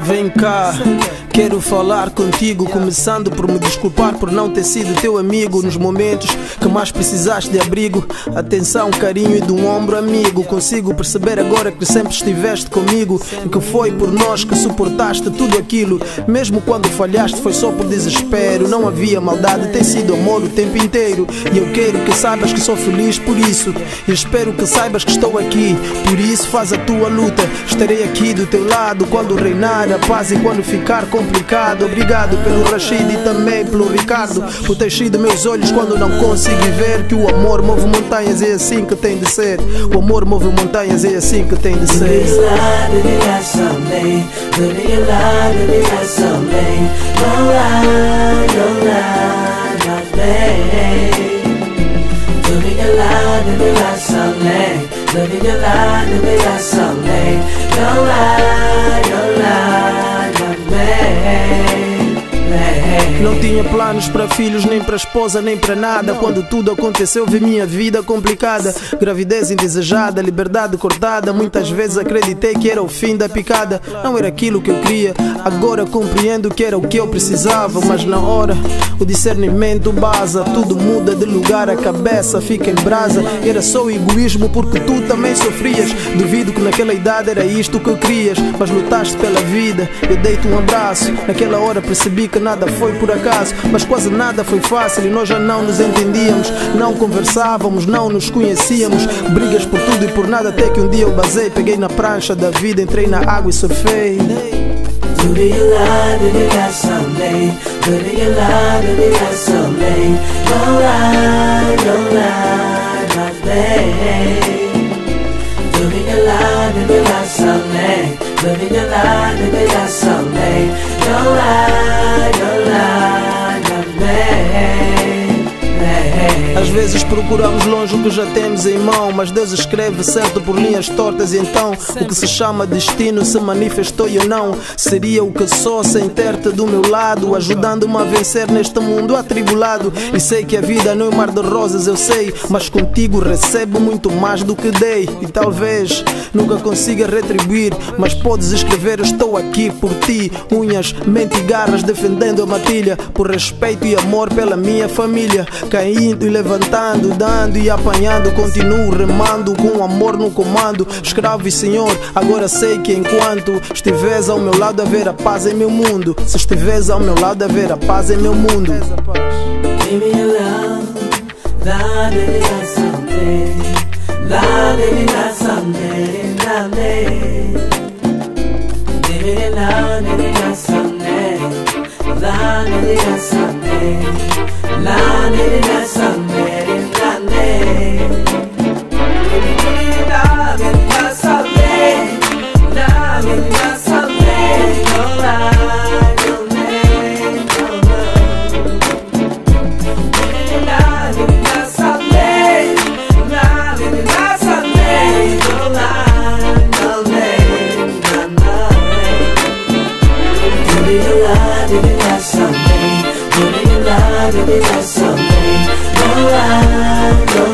Vem cá, quero falar contigo, começando por me desculpar por não ter sido teu amigo nos momentos que mais precisaste de abrigo, atenção, carinho e de um ombro amigo. Consigo perceber agora que sempre estiveste comigo e que foi por nós que suportaste tudo aquilo. Mesmo quando falhaste foi só por desespero, não havia maldade, tem sido amor o tempo inteiro. E eu quero que saibas que sou feliz por isso, e espero que saibas que estou aqui. Por isso faz a tua luta, estarei aqui do teu lado quando reinar a paz e quando ficar complicado. Obrigado pelo Rashid e também pelo Ricardo, por ter enchido meus olhos quando não consegui ver que o amor move montanhas, é assim que tem de ser. O amor move montanhas, é assim que tem de ser. Não tinha planos para filhos, nem para esposa, nem para nada. Quando tudo aconteceu vi minha vida complicada. Gravidez indesejada, liberdade cortada. Muitas vezes acreditei que era o fim da picada. Não era aquilo que eu queria, agora compreendo que era o que eu precisava. Mas na hora o discernimento baza, tudo muda de lugar, a cabeça fica em brasa. Era só egoísmo porque tu também sofrias. Duvido que naquela idade era isto que querias, mas lutaste pela vida, eu dei-te um abraço. Naquela hora percebi que nada foi por acaso, mas quase nada foi fácil e nós já não nos entendíamos, não conversávamos, não nos conhecíamos. Brigas por tudo e por nada, até que um dia eu basei, peguei na prancha da vida, entrei na água e surfei. Do you lie, do you got someday? Do you lie, do you got someday? Don't lie, my babe. Do you lie, do you got someday? Do you lie, do you got someday? Don't lie, my babe. Às vezes procuramos longe o que já temos em mão, mas Deus escreve certo por linhas tortas. E então o que se chama destino se manifestou e eu não seria o que sou sem ter-te do meu lado, ajudando-me a vencer neste mundo atribulado. E sei que a vida não é um mar de rosas, eu sei, mas contigo recebo muito mais do que dei. E talvez nunca consiga retribuir, mas podes escrever: eu estou aqui por ti. Unhas, mente e garras defendendo a matilha, por respeito e amor pela minha família. Caindo e levantando, dando e apanhando, continuo remando com amor no comando. Escravo e senhor, agora sei que enquanto estiveres ao meu lado haverá paz em meu mundo. Se estiveres ao meu lado haverá paz em meu mundo. Give me your love, love, baby, got something. Love, baby, got something, love, baby. Give me your love, baby, got something. Love, baby, got something. Love, baby, got something, love, baby. Give me your love, baby, got something. Love, baby, got something. Don't lie, don't make, don't lie. Give me your love, baby, got something. Love, baby, got something. Don't lie, don't make, don't lie. Give me your love, baby, got something. Give me your love, baby, got something. Don't lie, don't